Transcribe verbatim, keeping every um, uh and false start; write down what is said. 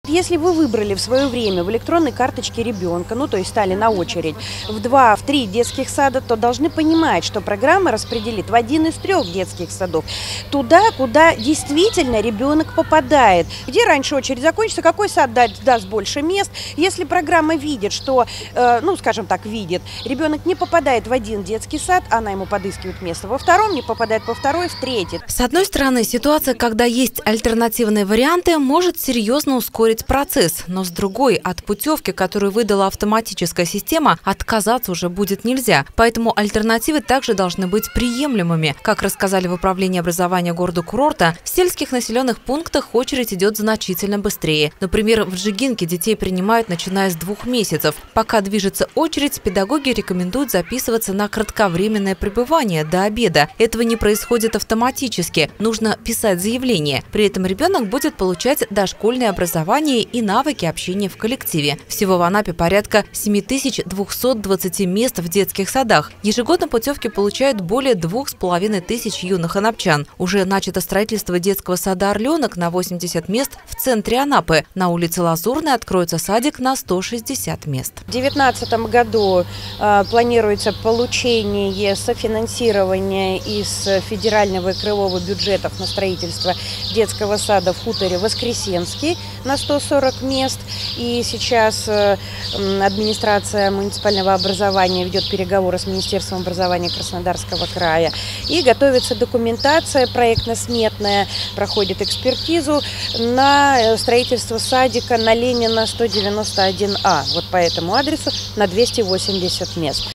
Если вы выбрали в свое время в электронной карточке ребенка, ну то есть стали на очередь в два, в три детских сада, то должны понимать, что программа распределит в один из трех детских садов туда, куда действительно ребенок попадает. Где раньше очередь закончится, какой сад даст, даст больше мест. Если программа видит, что, э, ну скажем так, видит, ребенок не попадает в один детский сад, она ему подыскивает место во втором, не попадает во второй, в третий. С одной стороны, ситуация, когда есть альтернативные варианты, может серьезно ускорить процесс. Но с другой, от путевки, которую выдала автоматическая система, отказаться уже будет нельзя. Поэтому альтернативы также должны быть приемлемыми. Как рассказали в управлении образования города-курорта, в сельских населенных пунктах очередь идет значительно быстрее. Например, в Джигинке детей принимают начиная с двух месяцев. Пока движется очередь, педагоги рекомендуют записываться на кратковременное пребывание до обеда. Этого не происходит автоматически. Нужно писать заявление. При этом ребенок будет получать дошкольное образование и навыки общения в коллективе. Всего в Анапе порядка семи тысяч двухсот двадцати мест в детских садах. Ежегодно путевки получают более двух с половиной тысяч юных анапчан. Уже начато строительство детского сада «Орленок» на восемьдесят мест в центре Анапы. На улице Лазурной откроется садик на сто шестьдесят мест. В две тысячи девятнадцатом году э, планируется получение софинансирования из федерального и краевого бюджетов на строительство детского сада в хуторе Воскресенский на сто сорок мест. И сейчас э, администрация муниципального образования ведет переговоры с Министерством образования Краснодарского края. И готовится документация проектно-сметная, проходит экспертизу на строительство садика на Ленина сто девяносто один А. Вот по этому адресу на двести восемьдесят мест.